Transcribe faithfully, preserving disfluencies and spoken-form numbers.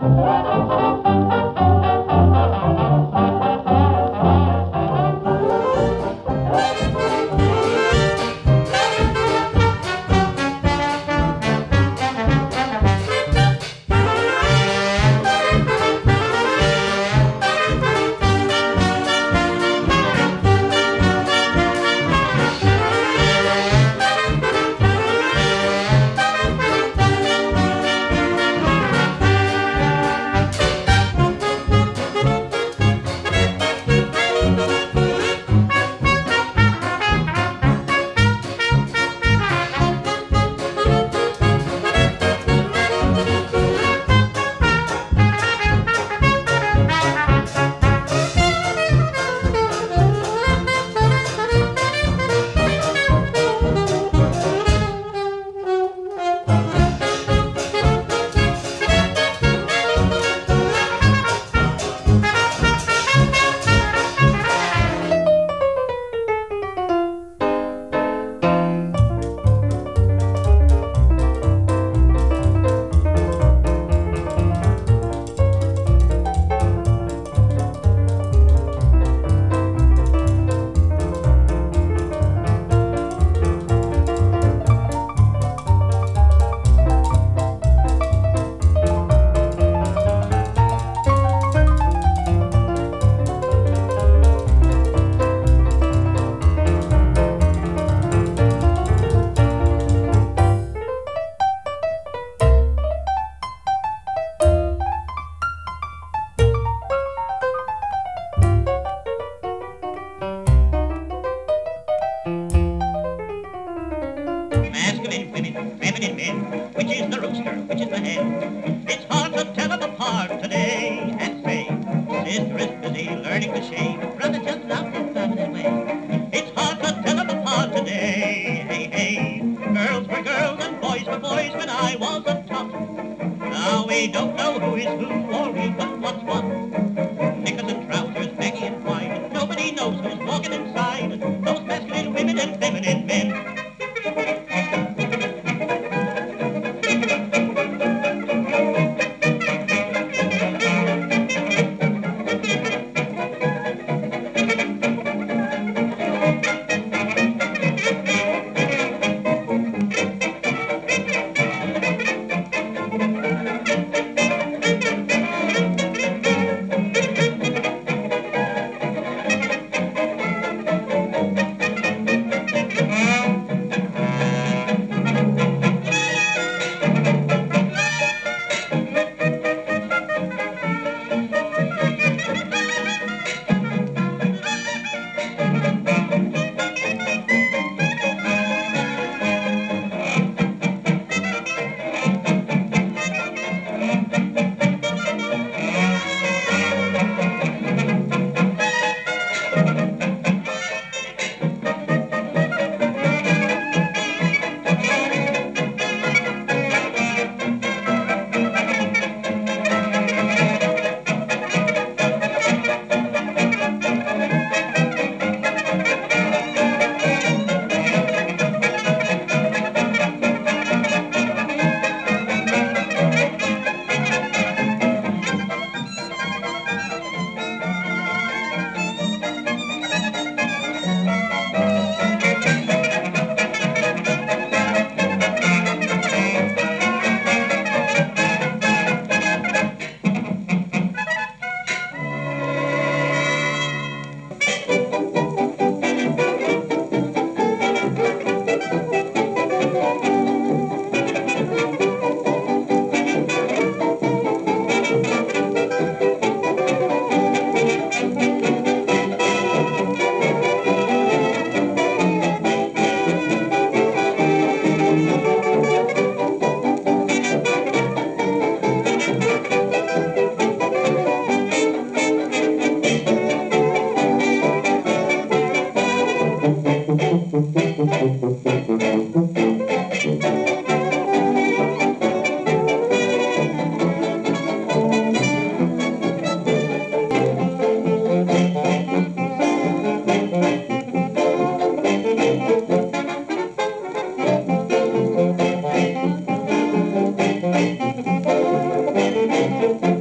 feminine men. Which is the rooster, which is the hen? It's hard to tell them apart today. And say, sister is busy learning to shave. Brother just loves his feminine way. It's hard to tell them apart today. Hey, hey, girls were girls and boys were boys when I was a tot. Now we don't know who is who or even what's what. Knickers and trousers, baggy and wide. Nobody knows who's walking inside. Those masculine women and feminine men. Thank you.